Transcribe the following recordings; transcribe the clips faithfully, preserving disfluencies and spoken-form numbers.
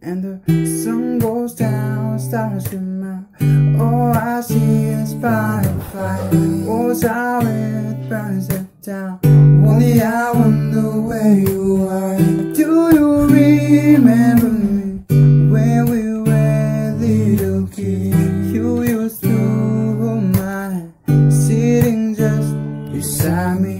And the sun goes down, stars come out. All I see is firefly. Walls out, it burns it down. Only I wonder where you are. Do you remember me when we were little kids? You used to hold my hand, sitting just beside me.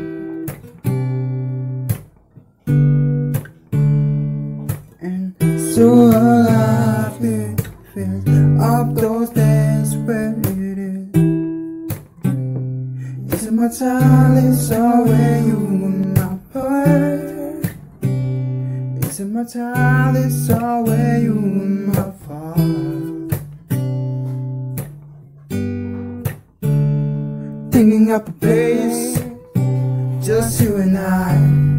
So alive it feels up those days where it is. It's my time, it's all where you in my heart. It's my time, it's all where you in my heart. Thinking up a place, just you and I.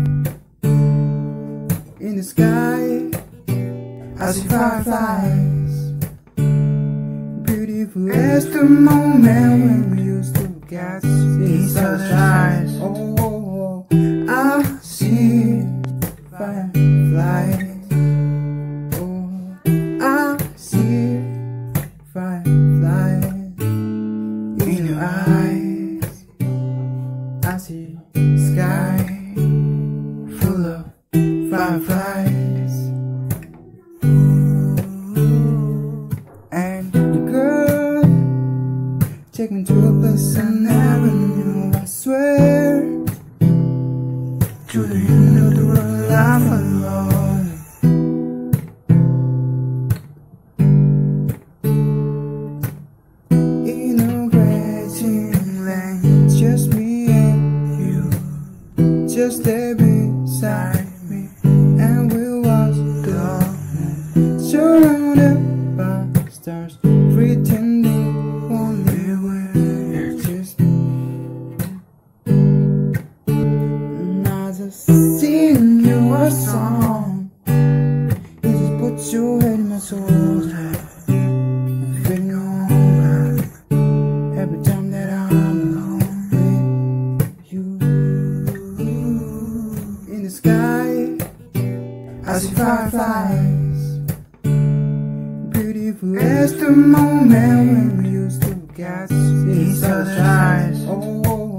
In the sky I see fireflies. Beautiful as the moment when we used to catch each other's eyes. Oh, oh, oh, I see fireflies. Oh, I see fireflies in your eyes. I see sky full of fireflies. Taken to a place I never knew, I swear. To the end of the world I follow. In a raging lane, just me and you. Just stay beside me, and we'll watch the moon, surrounded by stars, pretending only sing you a song. You just put your head in my soul. I'm feeling home every time that I'm alone with you. In the sky I see fireflies. Beautiful as the moment when we used to catch each other's eyes. Oh, oh.